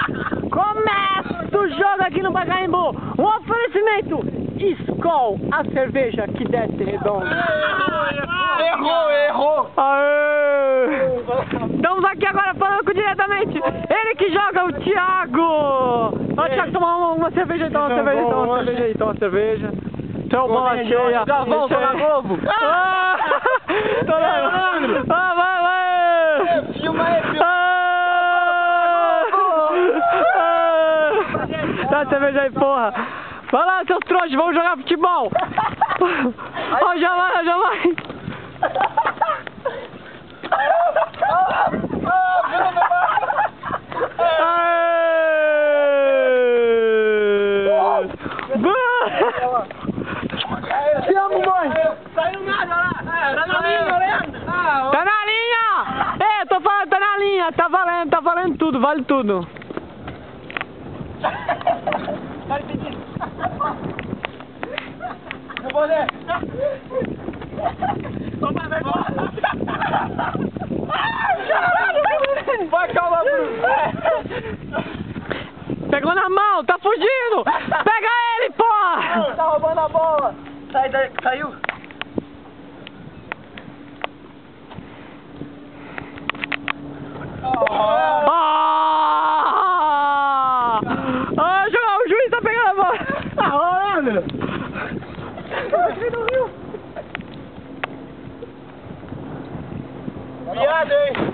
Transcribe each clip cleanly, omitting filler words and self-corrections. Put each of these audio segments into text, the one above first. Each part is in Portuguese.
Começa o jogo aqui no Pacaembu. Um oferecimento Skol, a cerveja que desce redonda. Errou! Aê! Estamos aqui agora falando diretamente. Ele que joga, o Thiago. Ó, Thiago, toma uma cerveja então, uma cerveja. Então, bola cheia. Já volta na Globo. Tô na... vai. Filma aí, Dá a cerveja aí, porra. Vai lá, seus trouxas, vamos jogar futebol. Ó, já vai. Te amo, mãe! Saiu nada lá! Tá na linha, Leandro! Tá na linha! É, tô falando, tá na linha! Tá valendo tudo, vale tudo! Eu vou ler! Vai, calma, Bruno! Pegou na mão, tá fugindo! Pega ele, porra! Tá roubando a bola! Sai daí, saiu! O juiz tá pegando a bola! Tá rolando! Viado, hein?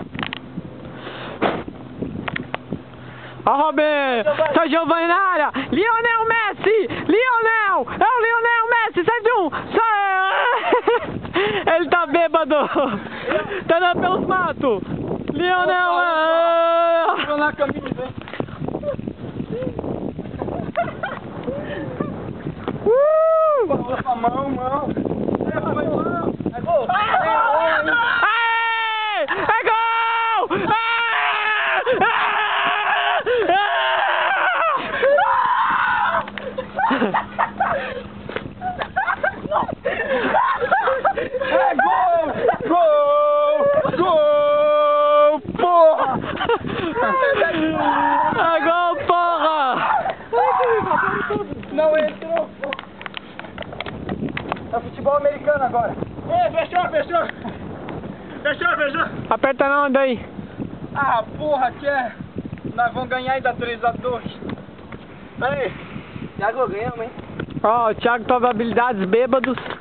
Ó, Robinho! Seu Giovanni na área! Lionel Messi! Lionel! É o Lionel Messi! Sai de um! Sai! Ele tá bêbado! Tá andando pelos matos! Lionel! Tô na camisa, hein? Mão! É gol! Aê! É gol! É gol, porra! É gol, porra! Não entrou! É futebol americano agora. Fechou! Aperta na onda aí. Ah, porra, que é? Nós vamos ganhar e dar 3-2. Aí, Thiago, ganhamos, hein? Ó, o Thiago toma habilidades bêbados.